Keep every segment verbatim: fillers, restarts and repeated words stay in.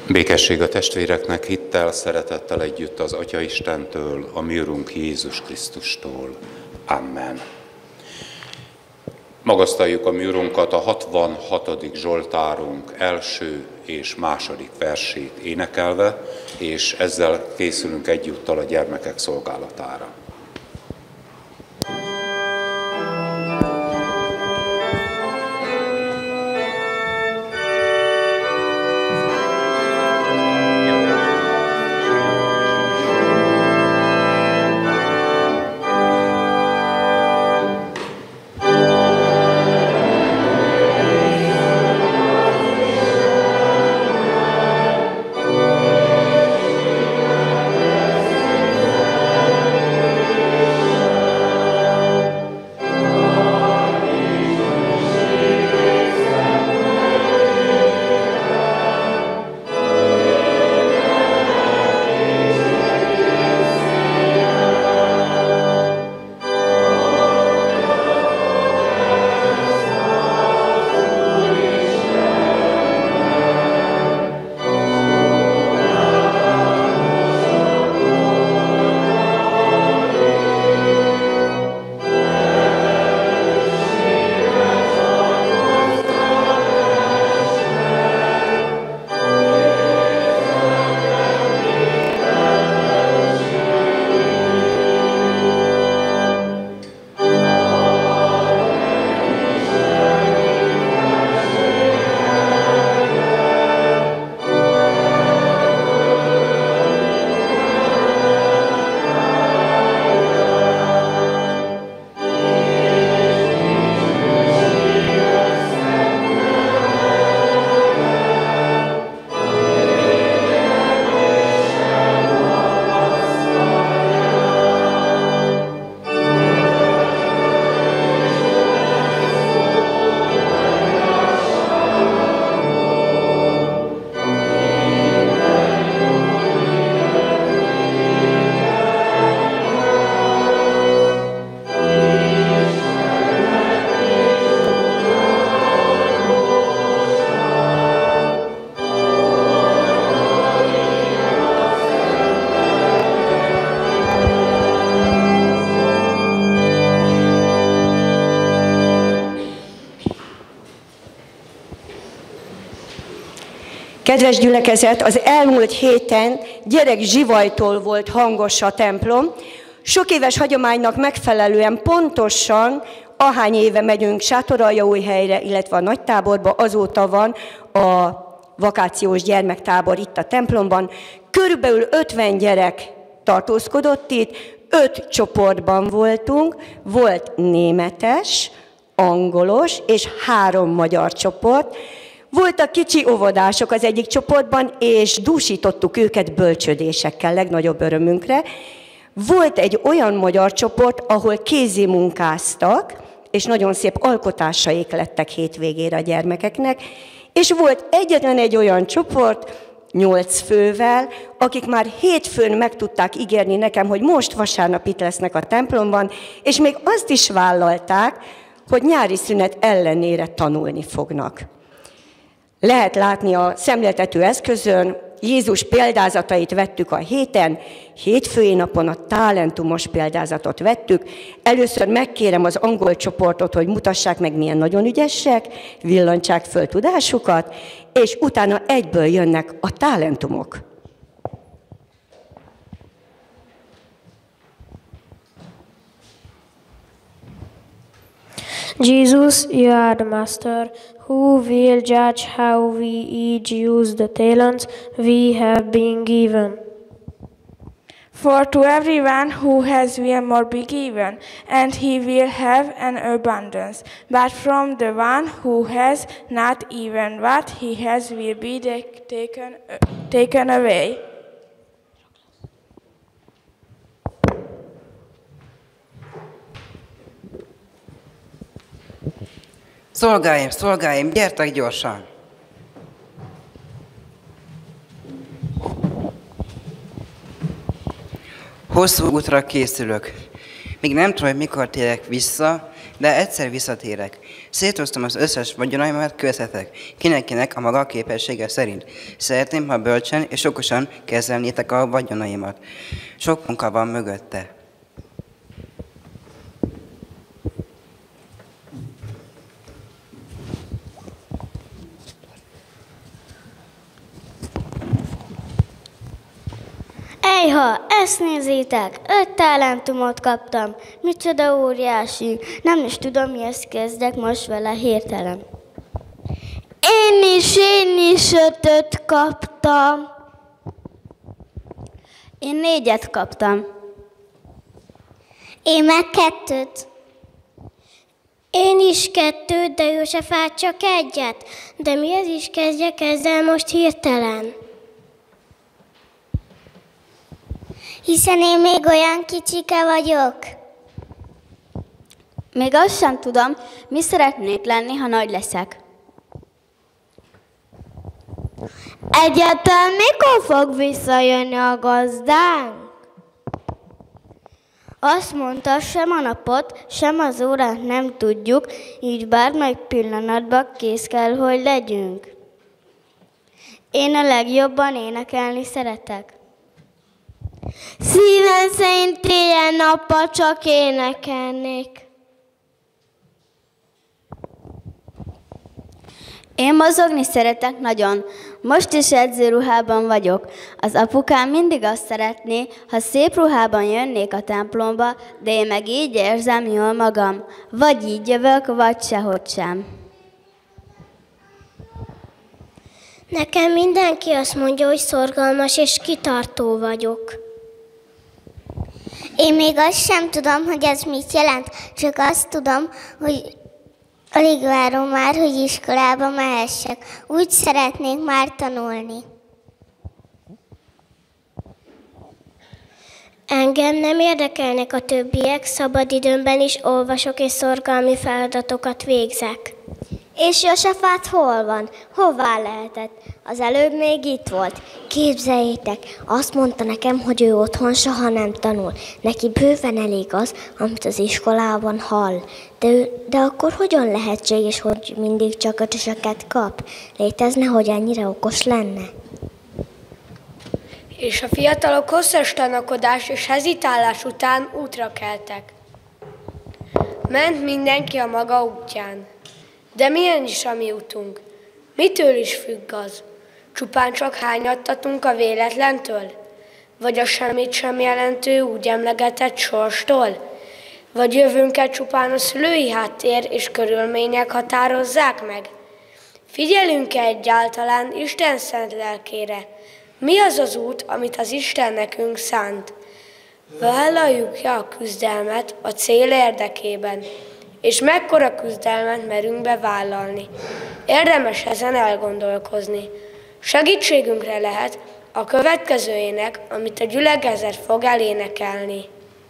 Békesség a testvéreknek, hittel, szeretettel együtt az Atya Istentől, a mi Urunk Jézus Krisztustól. Amen. Magasztaljuk a mi Urunkat a hatvanhatodik Zsoltárunk első és második versét énekelve, és ezzel készülünk egyúttal a gyermekek szolgálatára. Kedves gyülekezet, az elmúlt héten gyerek zsivajtól volt hangos a templom. Sok éves hagyománynak megfelelően pontosan ahány éve megyünk Sátoraljaújhelyre, illetve a Nagytáborba, azóta van a vakációs gyermektábor itt a templomban. Körülbelül ötven gyerek tartózkodott itt, öt csoportban voltunk, volt németes, angolos és három magyar csoport. Voltak kicsi óvodások az egyik csoportban, és dúsítottuk őket bölcsödésekkel, legnagyobb örömünkre. Volt egy olyan magyar csoport, ahol kézi munkáztak, és nagyon szép alkotásaik lettek hétvégére a gyermekeknek, és volt egyetlen egy olyan csoport, nyolc fővel, akik már hétfőn meg tudták ígérni nekem, hogy most vasárnap itt lesznek a templomban, és még azt is vállalták, hogy nyári szünet ellenére tanulni fognak. Lehet látni a szemléltető eszközön, Jézus példázatait vettük a héten, hétfői napon a talentumos példázatot vettük. Először megkérem az angol csoportot, hogy mutassák meg, milyen nagyon ügyesek, villantsák föl tudásukat, és utána egyből jönnek a talentumok. Jesus, you are the master, who will judge how we each use the talents we have been given. For to everyone who has will more be given, and he will have an abundance. But from the one who has not, even what he has will be taken, taken away. Szolgáim, szolgáim, gyertek gyorsan! Hosszú útra készülök. Még nem tudom, hogy mikor térek vissza, de egyszer visszatérek. Szétosztom az összes vagyonaimat köztetek, kinek-kinek a maga képessége szerint. Szeretném, ha bölcsen és okosan kezelnétek a vagyonaimat. Sok munka van mögötte. Ejha, ezt nézzétek, öt talentumot kaptam. Micsoda óriási. Nem is tudom, mihez kezdek most vele hirtelen. Én is, én is ötöt kaptam. Én négyet kaptam. Én meg kettőt. Én is kettőt, de Józsefát csak egyet. De mihez is kezdjek ezzel most hirtelen? Hiszen én még olyan kicsike vagyok. Még azt sem tudom, mi szeretnék lenni, ha nagy leszek. Egyáltalán mikor fog visszajönni a gazdánk? Azt mondta, sem a napot, sem az órát nem tudjuk, így bármely pillanatban kész kell, hogy legyünk. Én a legjobban énekelni szeretek. Szívem szerint éjjel-nappal csak énekelnék. Én mozogni szeretek nagyon. Most is edzőruhában vagyok. Az apukám mindig azt szeretné, ha szép ruhában jönnék a templomba, de én meg így érzem jól magam. Vagy így jövök, vagy sehogy sem. Nekem mindenki azt mondja, hogy szorgalmas és kitartó vagyok. Én még azt sem tudom, hogy ez mit jelent, csak azt tudom, hogy alig várom már, hogy iskolába mehessek. Úgy szeretnék már tanulni. Engem nem érdekelnek a többiek, szabadidőmben is olvasok és szorgalmi feladatokat végzek. És Józsefát hol van? Hová lehetett? Az előbb még itt volt. Képzeljétek, azt mondta nekem, hogy ő otthon soha nem tanul. Neki bőven elég az, amit az iskolában hall. De, ő, de akkor hogyan lehetséges, hogy mindig csak ötösöket kap? Létezne, hogy ennyire okos lenne? És a fiatalok hosszas tanakodás és hezitálás után útra keltek. Ment mindenki a maga útján. De milyen is a mi utunk? Mitől is függ az? Csupán csak hányattatunk a véletlentől? Vagy a semmit sem jelentő úgy emlegetett sorstól? Vagy jövőnket csupán a szülői háttér és körülmények határozzák meg? Figyelünk-e egyáltalán Isten szent lelkére? Mi az az út, amit az Isten nekünk szánt? Vállaljuk-e a küzdelmet a cél érdekében? És mekkora küzdelmet merünk bevállalni? Érdemes ezen elgondolkozni. Segítségünkre lehet a következő ének, amit a gyülekezet fog elénekelni.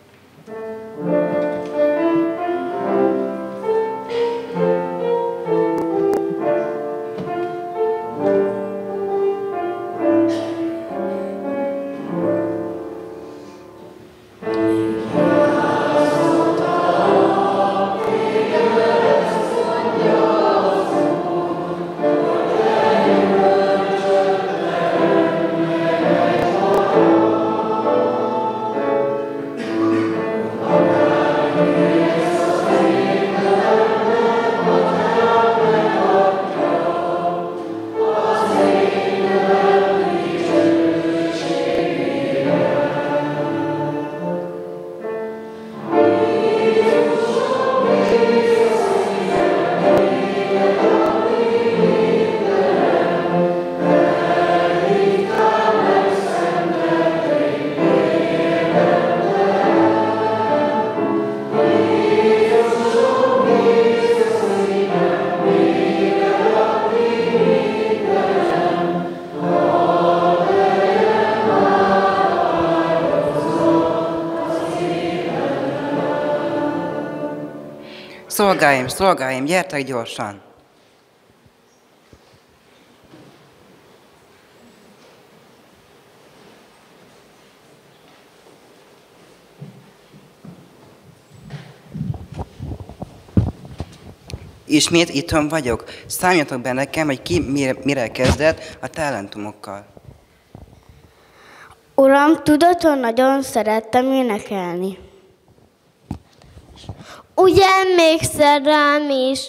Szolgáim, szolgáim, gyertek gyorsan! Ismét itthon vagyok. Számjatok be nekem, hogy ki mire, mire kezdett a talentumokkal. Uram, tudod, hogy nagyon szerettem énekelni. Ugye emlékszel rám is?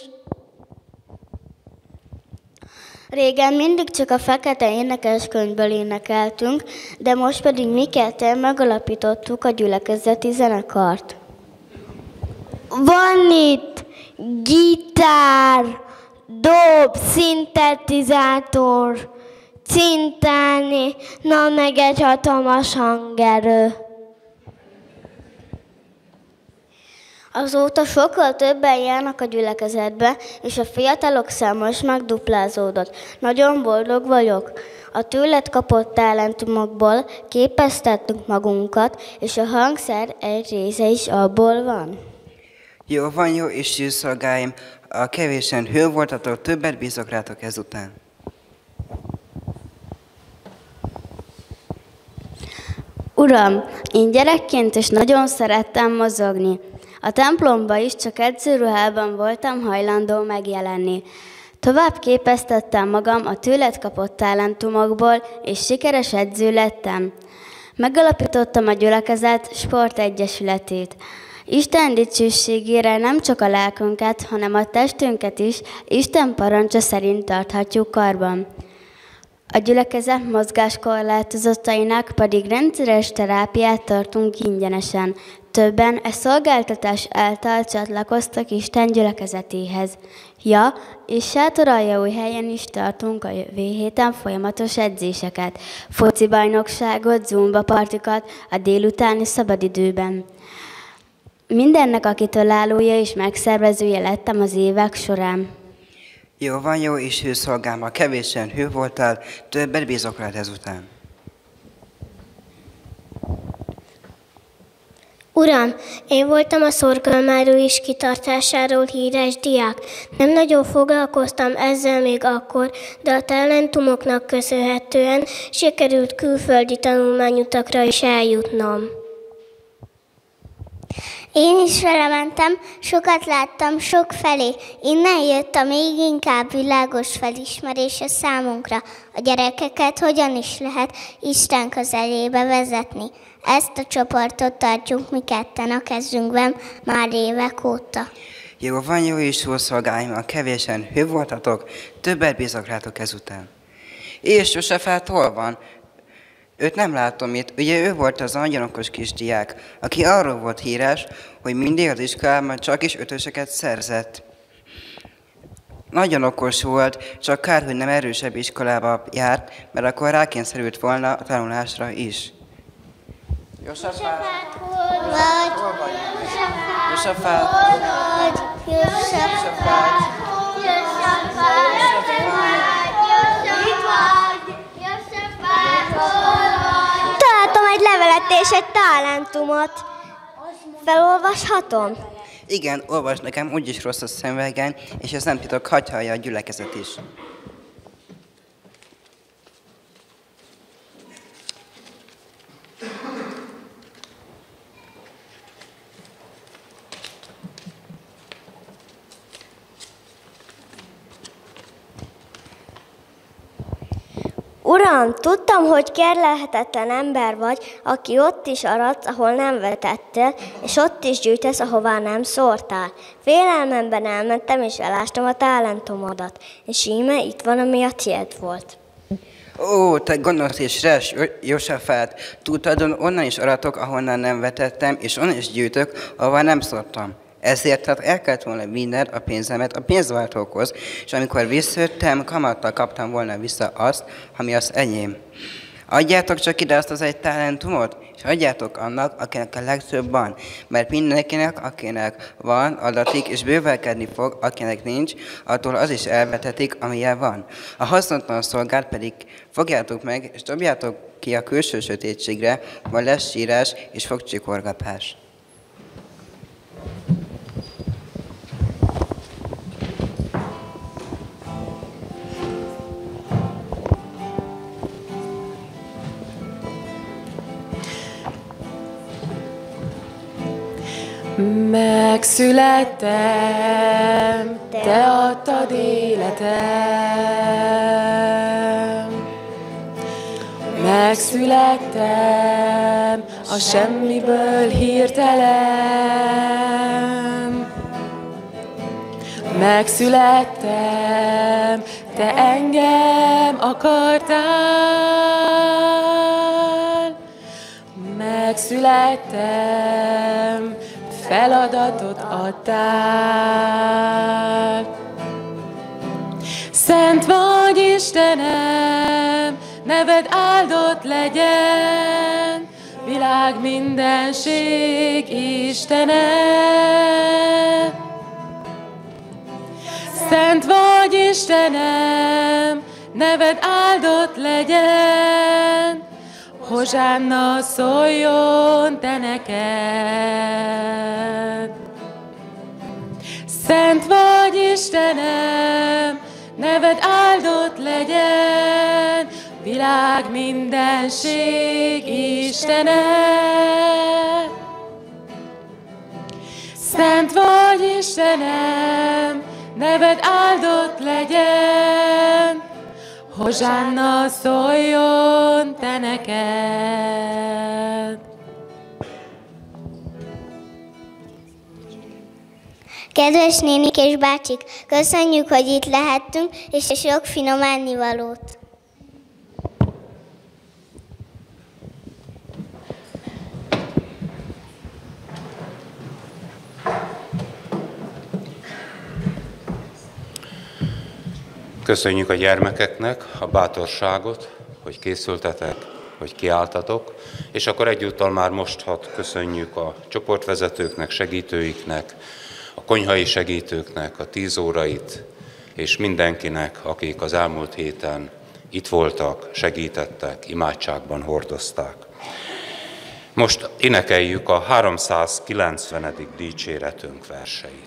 Régen mindig csak a fekete énekeskönyvből énekeltünk, de most pedig mi ketten megalapítottuk a gyülekezeti zenekart. Van itt gitár, dob, szintetizátor, cintálni, na meg egy hatalmas hangerő. Azóta sokkal többen járnak a gyülekezetbe, és a fiatalok száma is megduplázódott. Nagyon boldog vagyok. A tőled kapott talentumokból képeztettünk magunkat, és a hangszer egy része is abból van. Jó van, jó Isten szolgáim, a kevésen hő voltatok, többet bízok rátok ezután. Uram, én gyerekként is nagyon szerettem mozogni. A templomban is csak edzőruhában voltam hajlandó megjelenni. Tovább képeztettem magam a tőled kapott talentumokból, és sikeres edző lettem. Megalapítottam a gyülekezet sportegyesületét. Isten dicsőségére nem csak a lelkünket, hanem a testünket is Isten parancsa szerint tarthatjuk karban. A gyülekezet mozgáskorlátozottainak pedig rendszeres terápiát tartunk ingyenesen. Többen e szolgáltatás által csatlakoztak Isten gyülekezetéhez. Ja, és Sátoraljaújhelyen is tartunk a jövő héten folyamatos edzéseket, focibajnokságot, zumbapartikat a délutáni szabadidőben. Mindennek a kitalálója és megszervezője lettem az évek során. Jó van, jó és hőszolgám, a kevésen hő voltál, többet bízok rád ezután. Uram, én voltam a szorgalmáró is kitartásáról híres diák. Nem nagyon foglalkoztam ezzel még akkor, de a talentumoknak köszönhetően sikerült külföldi tanulmányutakra is eljutnom. Én is vele mentem, sokat láttam sok felé. Innen jött a még inkább világos felismerése számunkra. A gyerekeket hogyan is lehet Isten közelébe vezetni. Ezt a csoportot tartjuk mi ketten a kezünkben már évek óta. Jó van, jó és jó szolgáim, a kevésen hő voltatok, többet bízok rátok ezután. És Jósefát hol van? Őt nem látom itt, ugye ő volt az nagyon okos kisdiák, aki arról volt híres, hogy mindig az iskolában csak is ötöseket szerzett. Nagyon okos volt, csak kár, hogy nem erősebb iskolába járt, mert akkor rákényszerült volna a tanulásra is. Jósefát, hol vagy? Hol vagy? Jósefát, hol vagy? Jósefát, Találtam egy levelet és egy talentumot. Felolvashatom? Igen, olvasd nekem, úgyis rossz a szemüvegen, és ez nem titok, hadd hallja a gyülekezet is. Uram, tudtam, hogy kérlelhetetlen ember vagy, aki ott is aradsz, ahol nem vetettél, és ott is gyűjtesz, ahová nem szórtál. Félelmemben elmentem, és elástam a talentumodat, és íme itt van, ami a tiéd volt. Ó, te gonosz és res, Jósefát, tudtad, onnan is aratok, ahonnan nem vetettem, és onnan is gyűjtök, ahova nem szórtam. Ezért hát el kellett volna vinned a pénzemet a pénzváltókhoz, és amikor visszajöttem, kamattal kaptam volna vissza azt, ami az enyém. Adjátok csak ide azt az egy talentumot, és adjátok annak, akinek a legtöbb van, mert mindenkinek, akinek van, adatik, és bővelkedni fog, akinek nincs, attól az is elvetetik, amilyen van. A hasznontlan szolgát pedig fogjátok meg, és dobjátok ki a külső sötétségre, vagy lesz sírás és fogcsikorgatás. Megszülettem, Te te adtad életem. Megszülettem a semmiből hirtelen. Megszülettem, te engem akartál. Megszülettem, feladatot adtál. Szent vagy Istenem, neved áldott legyen, világ mindenség Istene. Szent vagy Istenem, neved áldott legyen, hozsánna szóljon te neked. Szent vagy Istenem, neved áldott legyen, világ mindenség Istene. Szent vagy Istenem, neved áldott legyen, hozsánna szóljon te neked. Kedves nénik és bácsik, köszönjük, hogy itt lehettünk, és sok finom ennivalót. Köszönjük a gyermekeknek a bátorságot, hogy készültetek, hogy kiálltatok, és akkor egyúttal már most hadd köszönjük a csoportvezetőknek, segítőiknek, a konyhai segítőknek a tíz órait, és mindenkinek, akik az elmúlt héten itt voltak, segítettek, imádságban hordozták. Most énekeljük a háromszázkilencvenedik dicséretünk verseit.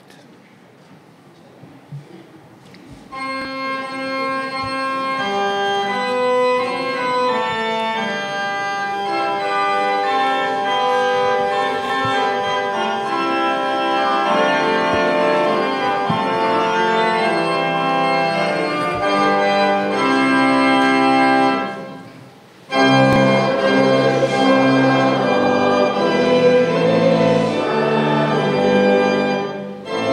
Thank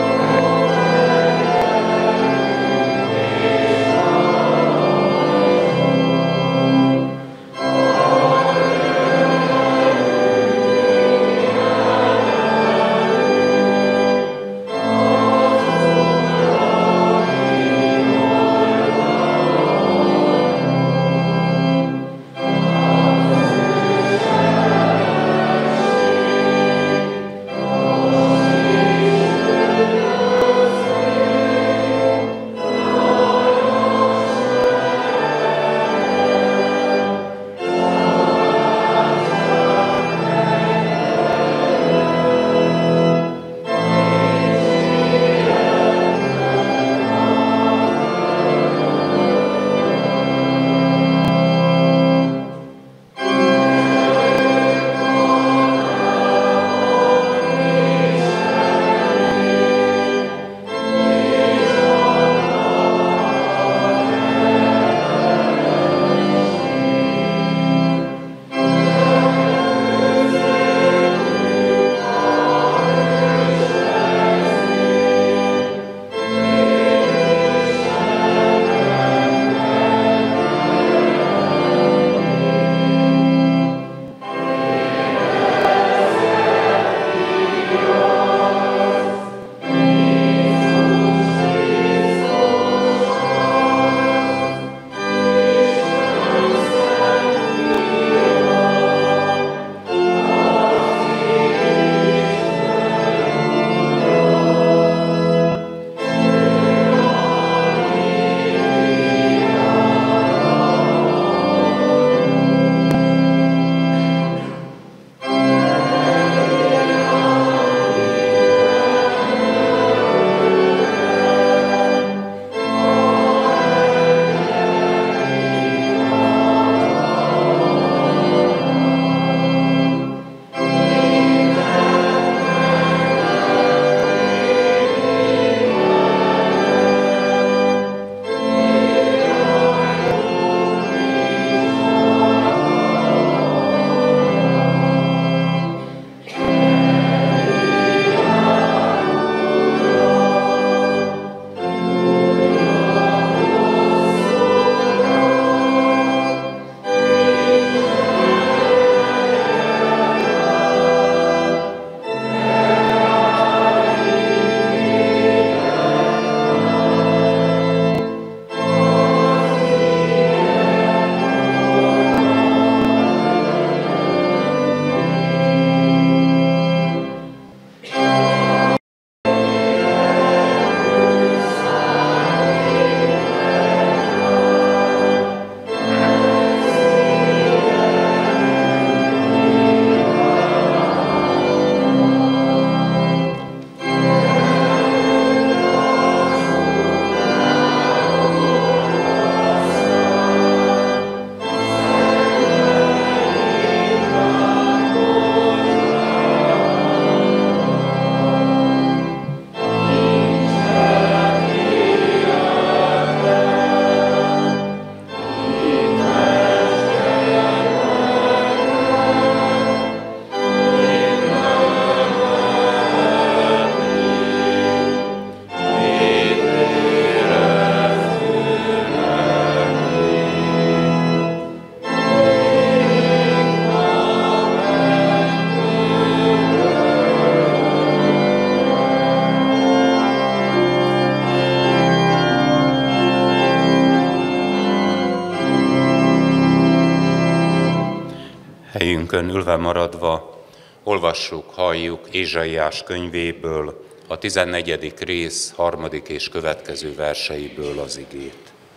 helyünkön ülve maradva olvassuk, halljuk Ézsaiás könyvéből, a tizennegyedik rész harmadik és következő verseiből az igét.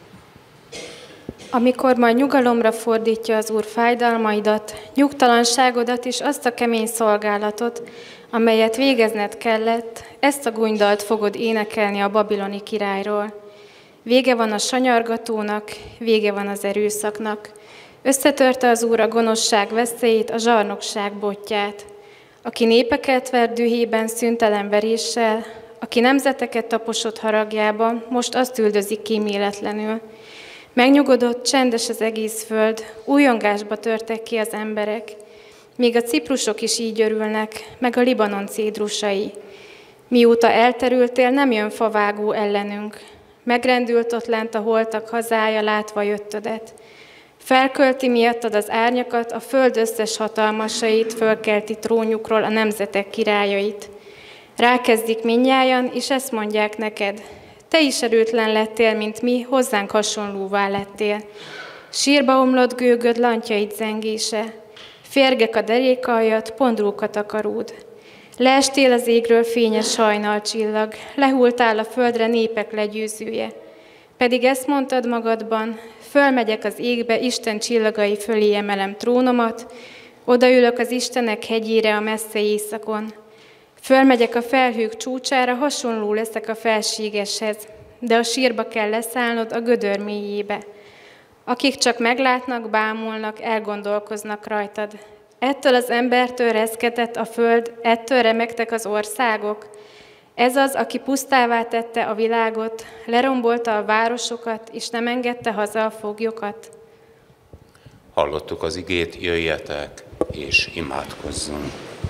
Amikor majd nyugalomra fordítja az Úr fájdalmaidat, nyugtalanságodat és azt a kemény szolgálatot, amelyet végezned kellett, ezt a gúnydalt fogod énekelni a babiloni királyról. Vége van a sanyargatónak, vége van az erőszaknak. Összetörte az Úr a gonoszság veszélyét, a zsarnokság botját. Aki népeket ver dühében szüntelen veréssel, aki nemzeteket taposott haragjában, most azt üldözik kíméletlenül. Megnyugodott, csendes az egész föld, újongásba törtek ki az emberek. Még a ciprusok is így örülnek, meg a Libanon cédrusai. Mióta elterültél, nem jön favágó ellenünk. Megrendült ott lent a holtak hazája, látva jöttödet. Felkölti miattad az árnyakat, a föld összes hatalmasait, fölkelti trónjukról a nemzetek királyait. Rákezdik mindnyájan, és ezt mondják neked. Te is erőtlen lettél, mint mi, hozzánk hasonlóvá lettél. Sírba omlott gőgöd, lantjaid zengése. Férgek a derékaljat, pondrókat a karód. Leestél az égről fényes hajnalcsillag, lehultál a földre népek legyőzője. Pedig ezt mondtad magadban, fölmegyek az égbe, Isten csillagai fölé emelem trónomat, odaülök az Istenek hegyére a messze éjszakon. Fölmegyek a felhők csúcsára, hasonló leszek a felségeshez, de a sírba kell leszállnod a gödör mélyébe. Akik csak meglátnak, bámulnak, elgondolkoznak rajtad. Ettől az embertől reszketett a föld, ettől remegtek az országok. Ez az, aki pusztává tette a világot, lerombolta a városokat, és nem engedte haza a foglyokat. Hallottuk az igét, jöjjetek és imádkozzunk.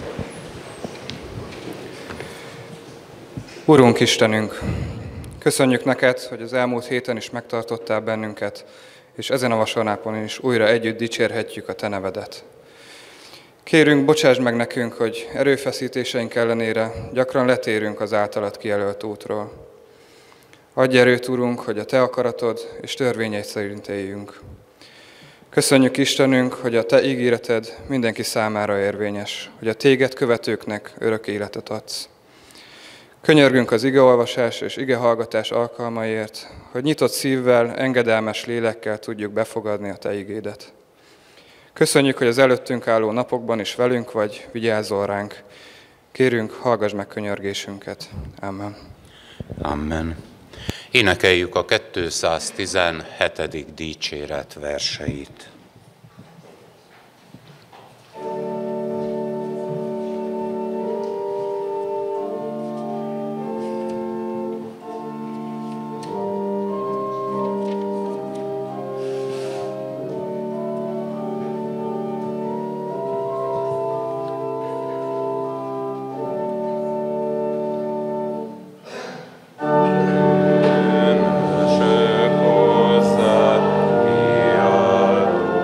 Urunk Istenünk, köszönjük neked, hogy az elmúlt héten is megtartottál bennünket, és ezen a vasárnapon is újra együtt dicsérhetjük a te nevedet. Kérünk, bocsásd meg nekünk, hogy erőfeszítéseink ellenére gyakran letérünk az általad kijelölt útról. Adj erőt, Urunk, hogy a te akaratod és törvényeid szerint éljünk. Köszönjük Istenünk, hogy a te ígéreted mindenki számára érvényes, hogy a téged követőknek örök életet adsz. Könyörgünk az igeolvasás és igehallgatás alkalmaiért, hogy nyitott szívvel, engedelmes lélekkel tudjuk befogadni a te igédet. Köszönjük, hogy az előttünk álló napokban is velünk vagy, vigyázzol ránk. Kérünk, hallgass meg könyörgésünket. Amen. Amen. Énekeljük a kétszáztizenhetedik dicséret verseit. Hozzá,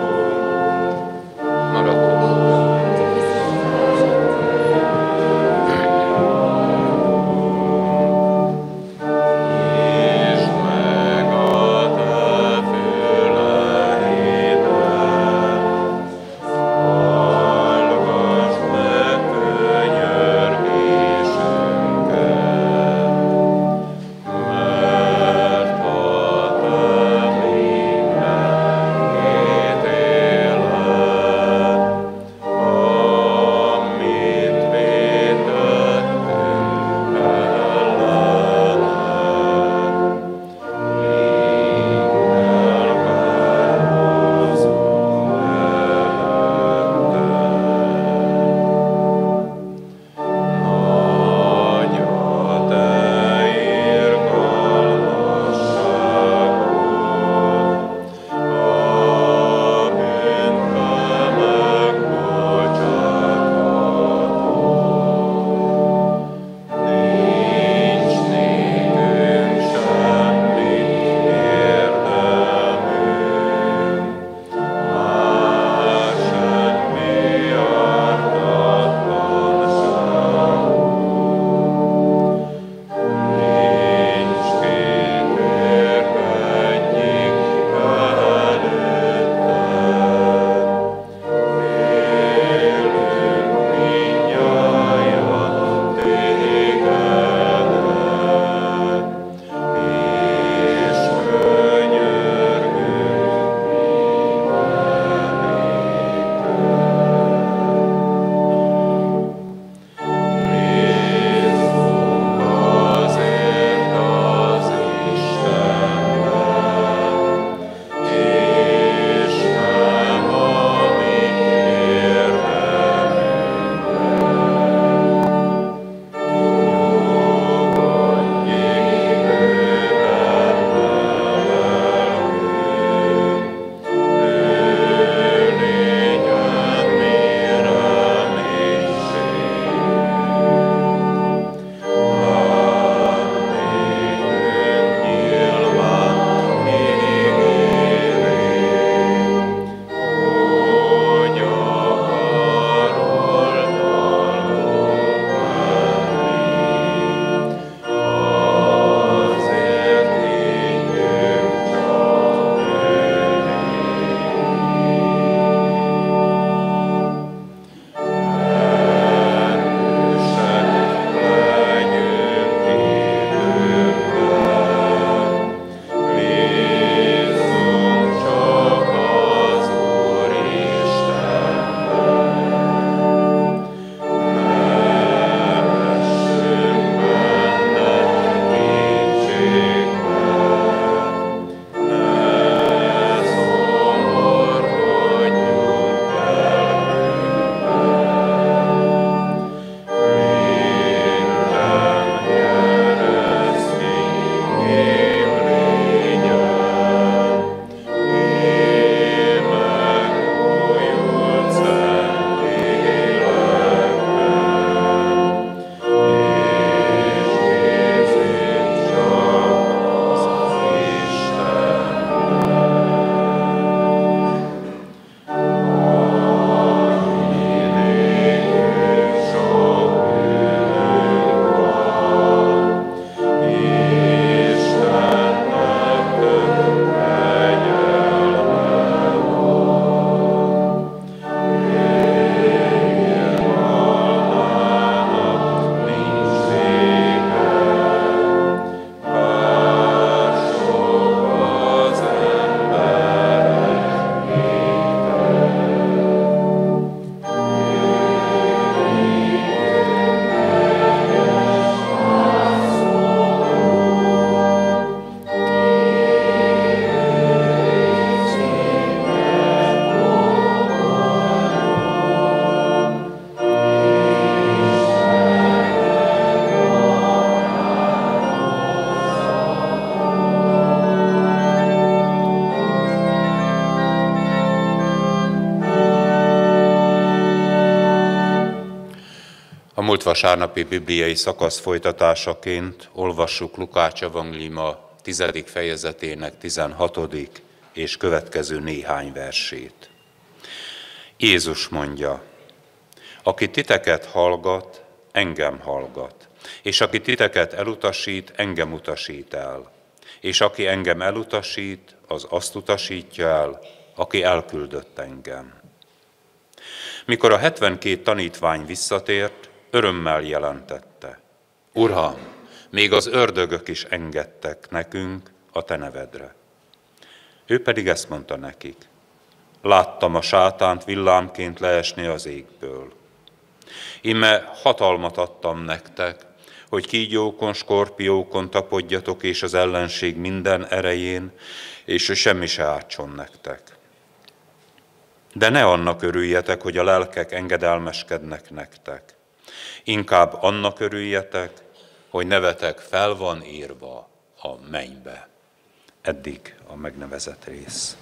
múlt vasárnapi bibliai szakasz folytatásaként olvassuk Lukács evangéliuma tizedik fejezetének tizenhatodik és következő néhány versét. Jézus mondja, aki titeket hallgat, engem hallgat, és aki titeket elutasít, engem utasít el. És aki engem elutasít, az azt utasítja el, aki elküldött engem. Mikor a hetvenkét tanítvány visszatért, örömmel jelentette. Uram, még az ördögök is engedtek nekünk a te nevedre. Ő pedig ezt mondta nekik. Láttam a sátánt villámként leesni az égből. Íme hatalmat adtam nektek, hogy kígyókon, skorpiókon tapodjatok, és az ellenség minden erején, és ő semmi se átson nektek. De ne annak örüljetek, hogy a lelkek engedelmeskednek nektek. Inkább annak örüljetek, hogy nevetek fel van írva a mennybe. Eddig a megnevezett rész.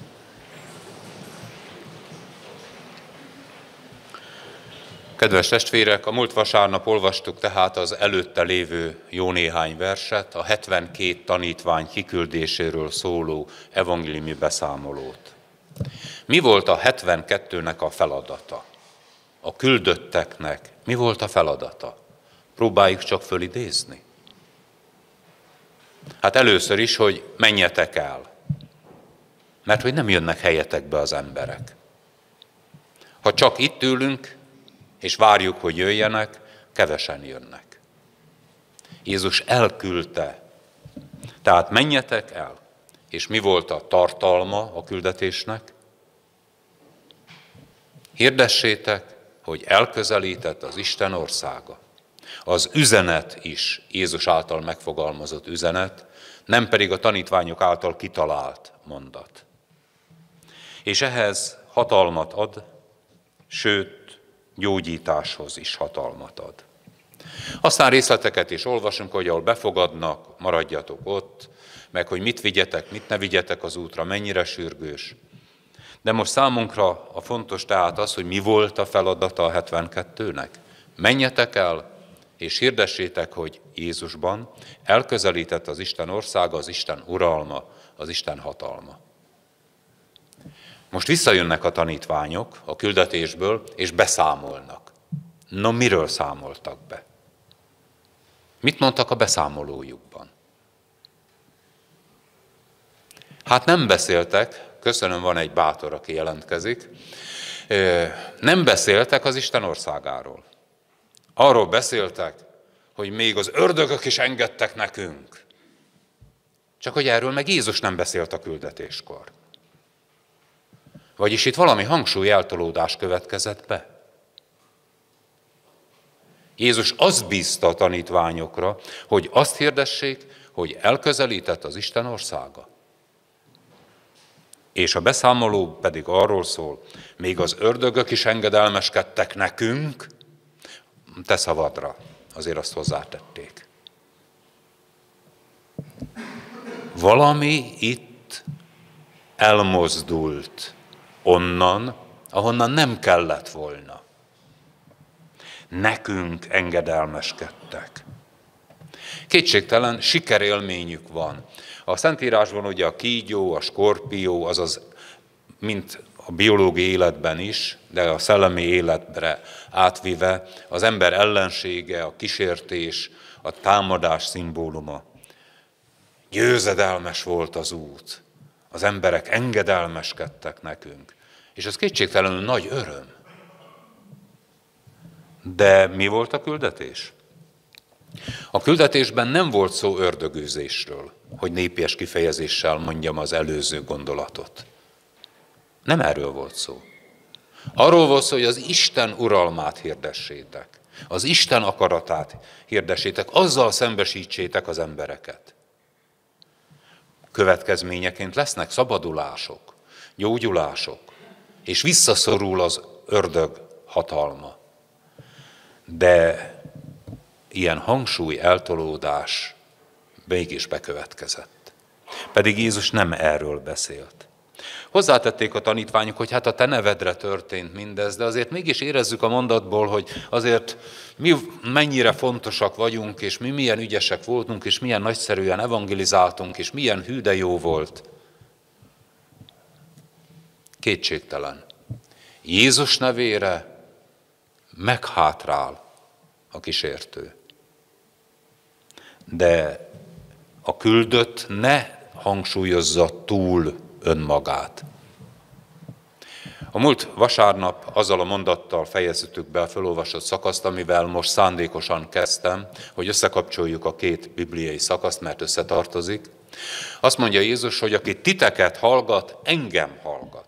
Kedves testvérek, a múlt vasárnap olvastuk tehát az előtte lévő jó néhány verset, a hetvenkét tanítvány kiküldéséről szóló evangéliumi beszámolót. Mi volt a hetvenkettőnek a feladata? A küldötteknek mi volt a feladata? Próbáljuk csak fölidézni. Hát először is, hogy menjetek el, mert hogy nem jönnek helyetekbe az emberek. Ha csak itt ülünk, és várjuk, hogy jöjjenek, kevesen jönnek. Jézus elküldte. Tehát menjetek el. És mi volt a tartalma a küldetésnek? Hirdessétek, hogy elközelített az Isten országa. Az üzenet is Jézus által megfogalmazott üzenet, nem pedig a tanítványok által kitalált mondat. És ehhez hatalmat ad, sőt, gyógyításhoz is hatalmat ad. Aztán részleteket is olvasunk, hogy ahol befogadnak, maradjatok ott, meg hogy mit vigyetek, mit ne vigyetek az útra, mennyire sürgős. De most számunkra a fontos tehát az, hogy mi volt a feladata a hetvenkettőnek. Menjetek el, és hirdessétek, hogy Jézusban elközelített az Isten országa, az Isten uralma, az Isten hatalma. Most visszajönnek a tanítványok a küldetésből, és beszámolnak. No, miről számoltak be? Mit mondtak a beszámolójukban? Hát nem beszéltek, köszönöm, van egy bátor, aki jelentkezik, nem beszéltek az Isten országáról. Arról beszéltek, hogy még az ördögök is engedtek nekünk. Csak hogy erről meg Jézus nem beszélt a küldetéskor. Vagyis itt valami hangsúly eltolódás következett be. Jézus azt bízta a tanítványokra, hogy azt hirdessék, hogy elközelített az Isten országa. És a beszámoló pedig arról szól, még az ördögök is engedelmeskedtek nekünk, te szavadra, azért azt hozzátették. Valami itt elmozdult onnan, ahonnan nem kellett volna. Nekünk engedelmeskedtek. Kétségtelen sikerélményük van. A Szentírásban ugye a kígyó, a skorpió, azaz, mint a biológiai életben is, de a szellemi életbre átvive, az ember ellensége, a kísértés, a támadás szimbóluma. Győzedelmes volt az út. Az emberek engedelmeskedtek nekünk. És ez kétségtelenül nagy öröm. De mi volt a küldetés? A küldetésben nem volt szó ördögűzésről, hogy népies kifejezéssel mondjam az előző gondolatot. Nem erről volt szó. Arról volt szó, hogy az Isten uralmát hirdessétek. Az Isten akaratát hirdessétek, azzal szembesítsétek az embereket. Következményeként lesznek szabadulások, gyógyulások, és visszaszorul az ördög hatalma. De ilyen hangsúly eltolódás mégis bekövetkezett. Pedig Jézus nem erről beszélt, Hozzátették a tanítványok, hogy hát a te nevedre történt mindez, de azért mégis érezzük a mondatból, hogy azért mi mennyire fontosak vagyunk, és mi milyen ügyesek voltunk, és milyen nagyszerűen evangelizáltunk, és milyen hű de jó volt. Kétségtelen. Jézus nevére meghátrál a kísértő. De a küldött ne hangsúlyozza túl önmagát. A múlt vasárnap azzal a mondattal fejeztük be a felolvasott szakaszt, amivel most szándékosan kezdtem, hogy összekapcsoljuk a két bibliai szakaszt, mert összetartozik. Azt mondja Jézus, hogy aki titeket hallgat, engem hallgat.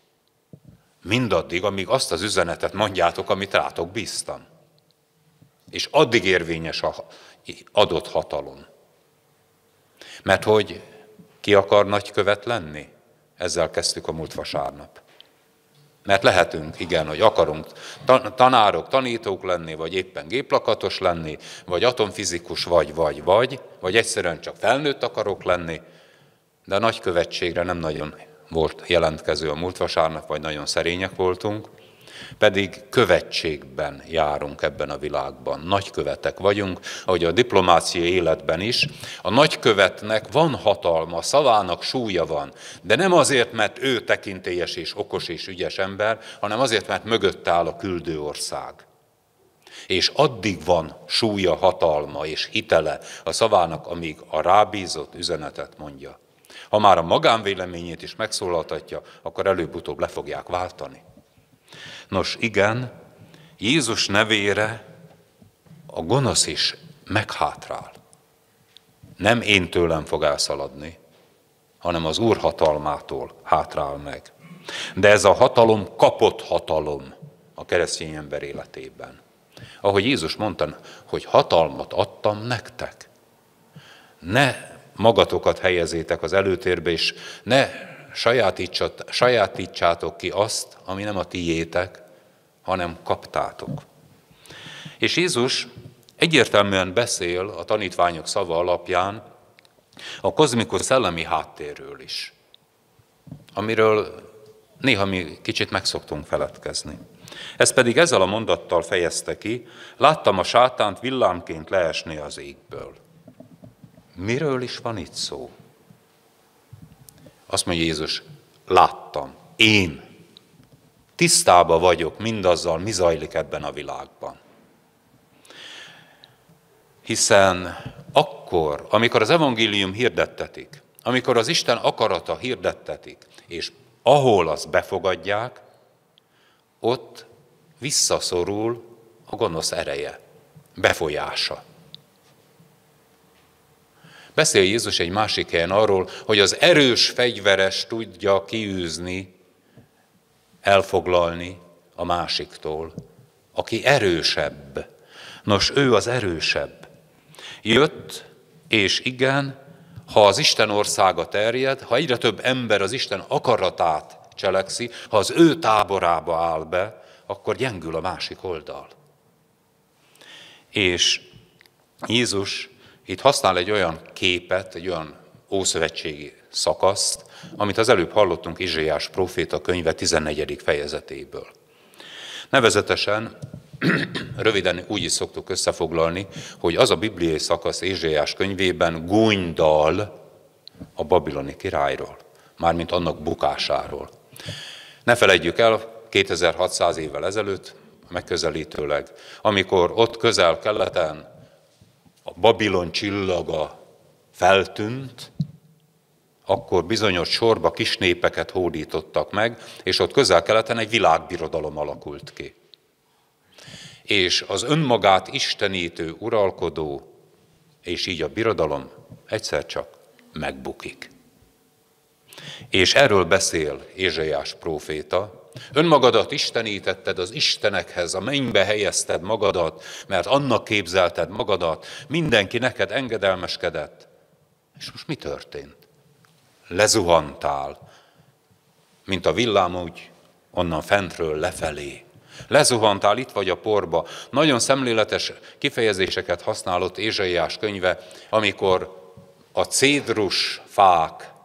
Mindaddig, amíg azt az üzenetet mondjátok, amit rátok bíztam. És addig érvényes a adott hatalom. Mert hogy ki akar nagykövet lenni? Ezzel kezdtük a múlt vasárnap. Mert lehetünk, igen, hogy akarunk tanárok, tanítók lenni, vagy éppen géplakatos lenni, vagy atomfizikus, vagy, vagy, vagy, vagy egyszerűen csak felnőtt akarok lenni, de a nagykövetségre nem nagyon volt jelentkező a múlt vasárnap, vagy nagyon szerények voltunk, pedig követségben járunk ebben a világban. Nagykövetek vagyunk, ahogy a diplomáciai életben is. A nagykövetnek van hatalma, szavának súlya van, de nem azért, mert ő tekintélyes és okos és ügyes ember, hanem azért, mert mögötte áll a küldő ország. És addig van súlya, hatalma és hitele a szavának, amíg a rábízott üzenetet mondja. Ha már a magánvéleményét is megszólaltatja, akkor előbb-utóbb le fogják váltani. Nos, igen, Jézus nevére a gonosz is meghátrál. Nem én tőlem fog elszaladni, hanem az Úr hatalmától hátrál meg. De ez a hatalom kapott hatalom a keresztény ember életében. Ahogy Jézus mondta, hogy hatalmat adtam nektek. Ne magatokat helyezétek az előtérbe, és ne sajátítsátok ki azt, ami nem a tiétek, hanem kaptátok. És Jézus egyértelműen beszél a tanítványok szava alapján a kozmikus szellemi háttérről is, amiről néha mi kicsit meg szoktunk feledkezni. Ez pedig ezzel a mondattal fejezte ki, láttam a sátánt villámként leesni az égből. Miről is van itt szó? Azt mondja Jézus, láttam, én tisztában vagyok mindazzal, mi zajlik ebben a világban. Hiszen akkor, amikor az evangélium hirdettetik, amikor az Isten akarata hirdettetik, és ahol azt befogadják, ott visszaszorul a gonosz ereje, befolyása. Beszél Jézus egy másik helyen arról, hogy az erős fegyveres tudja kiűzni, elfoglalni a másiktól, aki erősebb. Nos, ő az erősebb. Jött, és igen, ha az Isten országa terjed, ha egyre több ember az Isten akaratát cselekszi, ha az ő táborába áll be, akkor gyengül a másik oldal. És Jézus itt használ egy olyan képet, egy olyan ószövetségi szakaszt, amit az előbb hallottunk Izsaiás próféta könyve tizennegyedik fejezetéből. Nevezetesen, röviden úgy is szoktuk összefoglalni, hogy az a bibliai szakasz Izsaiás könyvében gúnydal a babiloni királyról, mármint annak bukásáról. Ne feledjük el, kétezer-hatszáz évvel ezelőtt, megközelítőleg, amikor ott közel-keleten a Babilon csillaga feltűnt, akkor bizonyos sorba kis népeket hódítottak meg, és ott közel-keleten egy világbirodalom alakult ki. És az önmagát istenítő uralkodó, és így a birodalom egyszer csak megbukik. És erről beszél Ézsaiás próféta, önmagadat istenítetted az istenekhez, a mennybe helyezted magadat, mert annak képzelted magadat, mindenki neked engedelmeskedett. És most mi történt? Lezuhantál, mint a villám úgy onnan fentről lefelé. Lezuhantál, itt vagy a porba. Nagyon szemléletes kifejezéseket használott Ézsaiás könyve, amikor a cédrus fák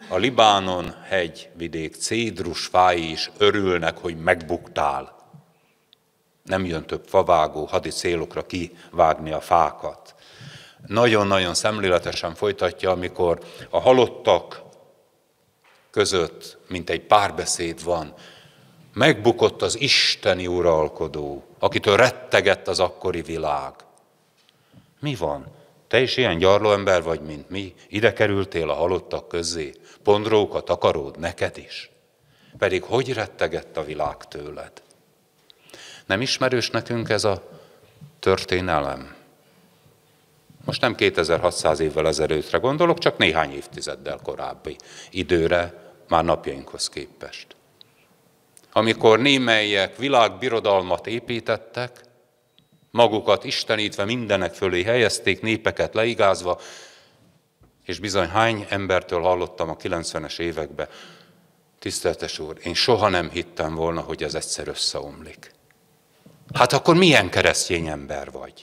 a Libánon hegyvidék cédrus fái is örülnek, hogy megbuktál. Nem jön több favágó hadi célokra kivágni a fákat. Nagyon-nagyon szemléletesen folytatja, amikor a halottak között, mint egy párbeszéd van, megbukott az isteni uralkodó, akitől rettegett az akkori világ. Mi van? Te is ilyen gyarló ember vagy, mint mi? Ide kerültél a halottak közé, pondrókat akarod neked is? Pedig hogy rettegett a világ tőled? Nem ismerős nekünk ez a történelem? Most nem kétezer-hatszáz évvel ezelőttre gondolok, csak néhány évtizeddel korábbi időre, már napjainkhoz képest. Amikor némelyek világbirodalmat építettek, magukat istenítve mindenek fölé helyezték, népeket leigázva, és bizony hány embertől hallottam a kilencvenes években, tiszteltes úr, én soha nem hittem volna, hogy ez egyszer összeomlik. Hát akkor milyen keresztény ember vagy?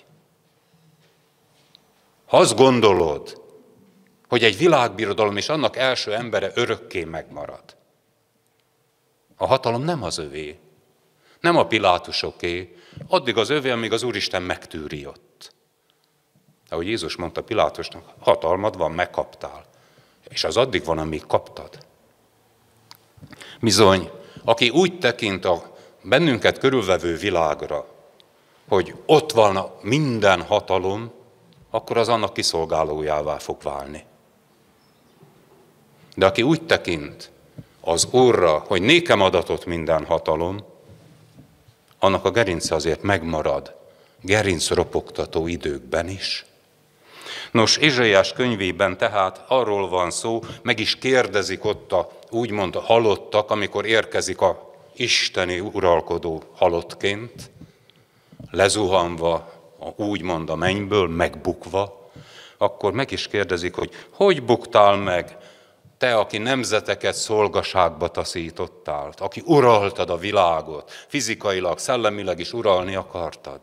Ha azt gondolod, hogy egy világbirodalom és annak első embere örökké megmarad, a hatalom nem az övé, nem a Pilátusoké, addig az övé, amíg az Úristen megtűri ott. Ahogy Jézus mondta Pilátusnak, hatalmad van, megkaptál. És az addig van, amíg kaptad. Bizony, aki úgy tekint a bennünket körülvevő világra, hogy ott van minden hatalom, akkor az annak kiszolgálójává fog válni. De aki úgy tekint az Úrra, hogy nékem adatott minden hatalom, annak a gerince azért megmarad gerinc ropogtató időkben is. Nos, Ézsaiás könyvében tehát arról van szó, meg is kérdezik ott a úgymond a halottak, amikor érkezik a isteni uralkodó halottként, lezuhanva, úgymond a mennyből, megbukva, akkor meg is kérdezik, hogy hogy buktál meg, te, aki nemzeteket szolgaságba taszítottál, aki uraltad a világot, fizikailag, szellemileg is uralni akartad.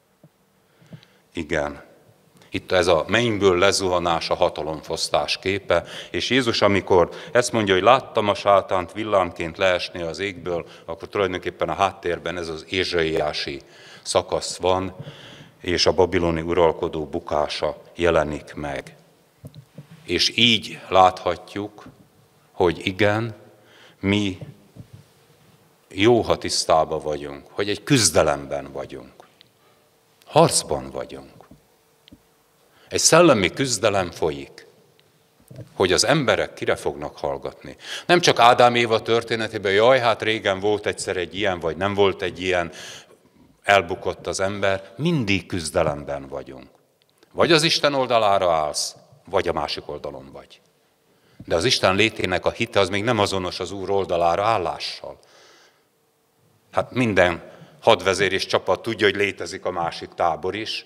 Igen, itt ez a mennyből lezuhanás a hatalomfosztás képe, és Jézus, amikor ezt mondja, hogy láttam a sátánt villámként leesni az égből, akkor tulajdonképpen a háttérben ez az ézsaiási szakasz van, és a babiloni uralkodó bukása jelenik meg. És így láthatjuk, hogy igen, mi jó, ha tisztában vagyunk, hogy egy küzdelemben vagyunk, harcban vagyunk. Egy szellemi küzdelem folyik, hogy az emberek kire fognak hallgatni. Nem csak Ádám Éva történetében, jaj, hát régen volt egyszer egy ilyen, vagy nem volt egy ilyen, elbukott az ember, mindig küzdelemben vagyunk. Vagy az Isten oldalára állsz, vagy a másik oldalon vagy. De az Isten létének a hite az még nem azonos az Úr oldalára állással. Hát minden hadvezér és csapat tudja, hogy létezik a másik tábor is.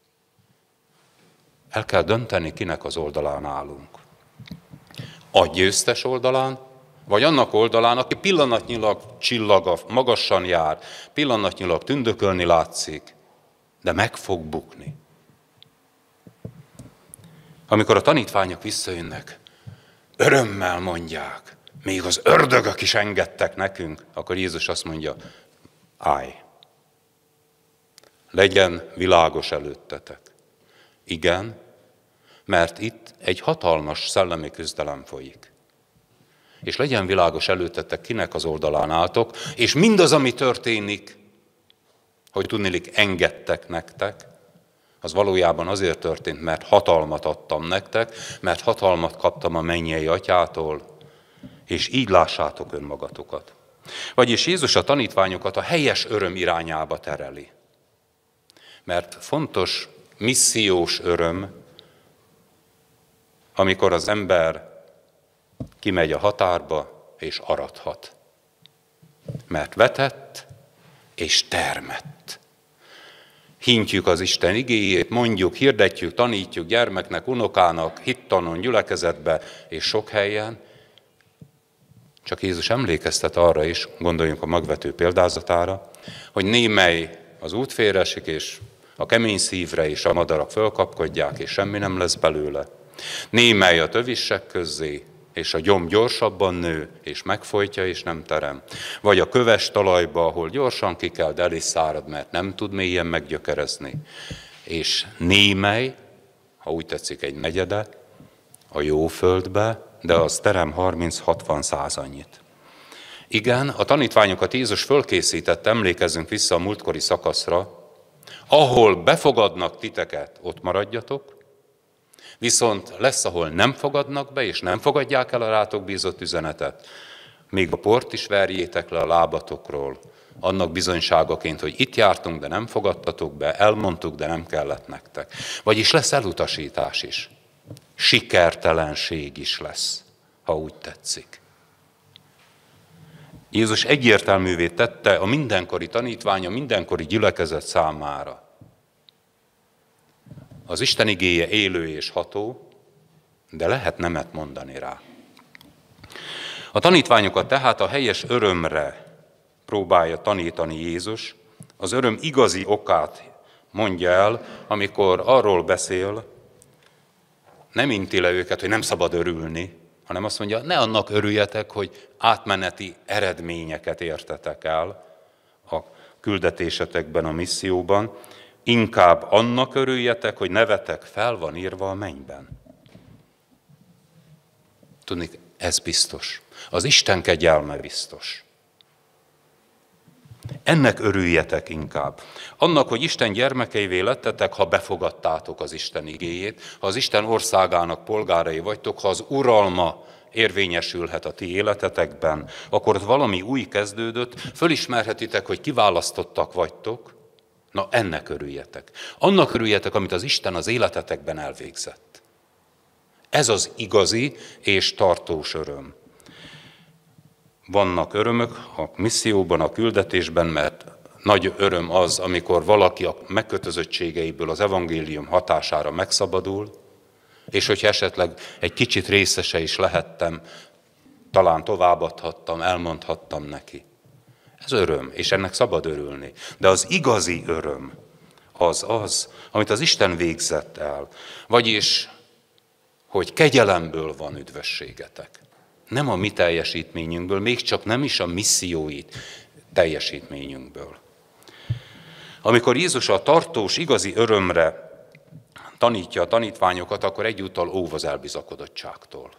El kell dönteni, kinek az oldalán állunk. A győztes oldalán, vagy annak oldalán, aki pillanatnyilag csillag, magasan jár, pillanatnyilag tündökölni látszik, de meg fog bukni. Amikor a tanítványok visszajönnek, örömmel mondják, még az ördögök is engedtek nekünk, akkor Jézus azt mondja, állj, legyen világos előttetek. Igen, mert itt egy hatalmas szellemi küzdelem folyik. És legyen világos előttetek, kinek az oldalán álltok, és mindaz, ami történik, hogy tudniillik engedtek nektek, az valójában azért történt, mert hatalmat adtam nektek, mert hatalmat kaptam a mennyei atyától, és így lássátok önmagatokat. Vagyis Jézus a tanítványokat a helyes öröm irányába tereli. Mert fontos missziós öröm, amikor az ember kimegy a határba és arathat. Mert vetett és termett. Hintjük az Isten igéjét, mondjuk, hirdetjük, tanítjuk gyermeknek, unokának, hittanon, gyülekezetbe és sok helyen. Csak Jézus emlékeztet arra is, gondoljunk a magvető példázatára, hogy némely az útfélre esik, és a kemény szívre és a madarak fölkapkodják, és semmi nem lesz belőle. Némely a tövissek közzé, és a gyom gyorsabban nő, és megfojtja, és nem terem. Vagy a köves talajba, ahol gyorsan ki kell, de el is szárad, mert nem tud mélyen meggyökerezni. És némely, ha úgy tetszik, egy negyede, a jó földbe, de az terem harminc-hatvan száz annyit. Igen, a tanítványokat Jézus fölkészített, emlékezzünk vissza a múltkori szakaszra, ahol befogadnak titeket, ott maradjatok, viszont lesz, ahol nem fogadnak be, és nem fogadják el a rátok bízott üzenetet. Még a port is verjétek le a lábatokról, annak bizonyságaként, hogy itt jártunk, de nem fogadtatok be, elmondtuk, de nem kellett nektek. Vagyis lesz elutasítás is. Sikertelenség is lesz, ha úgy tetszik. Jézus egyértelművé tette a mindenkori tanítványa, mindenkori gyülekezet számára. Az Isten igéje élő és ható, de lehet nemet mondani rá. A tanítványokat tehát a helyes örömre próbálja tanítani Jézus, az öröm igazi okát mondja el, amikor arról beszél, nem inti le őket, hogy nem szabad örülni, hanem azt mondja, ne annak örüljetek, hogy átmeneti eredményeket értetek el a küldetésetekben, a misszióban, inkább annak örüljetek, hogy nevetek fel van írva a mennyben. Tudni, ez biztos. Az Isten kegyelme biztos. Ennek örüljetek inkább. Annak, hogy Isten gyermekeivé lettetek, ha befogadtátok az Isten igéjét, ha az Isten országának polgárai vagytok, ha az uralma érvényesülhet a ti életetekben, akkor ott valami új kezdődött, fölismerhetitek, hogy kiválasztottak vagytok, na ennek örüljetek. Annak örüljetek, amit az Isten az életetekben elvégzett. Ez az igazi és tartós öröm. Vannak örömök a misszióban, a küldetésben, mert nagy öröm az, amikor valaki a megkötözöttségeiből az evangélium hatására megszabadul, és hogyha esetleg egy kicsit részese is lehettem, talán továbbadhattam, elmondhattam neki. Ez öröm, és ennek szabad örülni. De az igazi öröm az az, amit az Isten végzett el. Vagyis, hogy kegyelemből van üdvösségetek. Nem a mi teljesítményünkből, még csak nem is a missziói teljesítményünkből. Amikor Jézus a tartós, igazi örömre tanítja a tanítványokat, akkor egyúttal óv az elbizakodottságtól.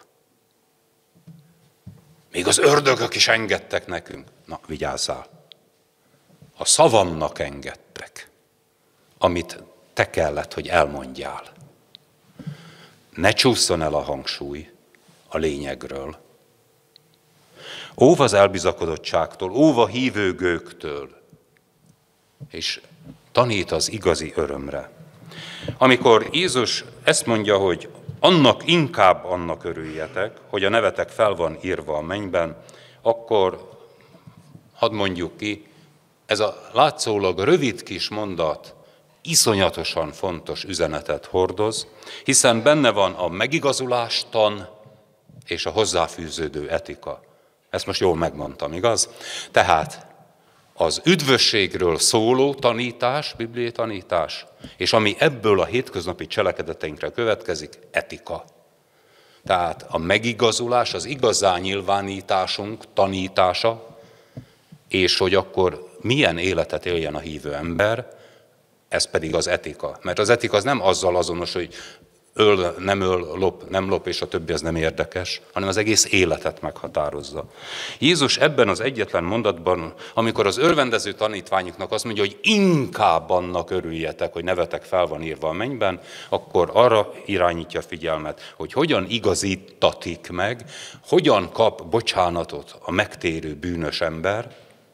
Még az ördögök is engedtek nekünk. Na, vigyázzál! A szavamnak engedtek, amit te kellett, hogy elmondjál. Ne csússzon el a hangsúly a lényegről. Óv az elbizakodottságtól, óv a hívőgőktől, és tanít az igazi örömre. Amikor Jézus ezt mondja, hogy annak inkább annak örüljetek, hogy a nevetek fel van írva a mennyben, akkor hadd mondjuk ki, ez a látszólag rövid kis mondat iszonyatosan fontos üzenetet hordoz, hiszen benne van a megigazulástan és a hozzáfűződő etika. Ezt most jól megmondtam, igaz? Tehát az üdvösségről szóló tanítás, bibliai tanítás, és ami ebből a hétköznapi cselekedeteinkre következik, etika. Tehát a megigazulás, az igazán nyilvánításunk tanítása, és hogy akkor milyen életet éljen a hívő ember, ez pedig az etika. Mert az etika az nem azzal azonos, hogy öl, nem öl, lop, nem lop, és a többi az nem érdekes, hanem az egész életet meghatározza. Jézus ebben az egyetlen mondatban, amikor az örvendező tanítványoknak azt mondja, hogy inkább annak örüljetek, hogy nevetek fel van írva a mennyben, akkor arra irányítja a figyelmet, hogy hogyan igazítatik meg, hogyan kap bocsánatot a megtérő bűnös ember,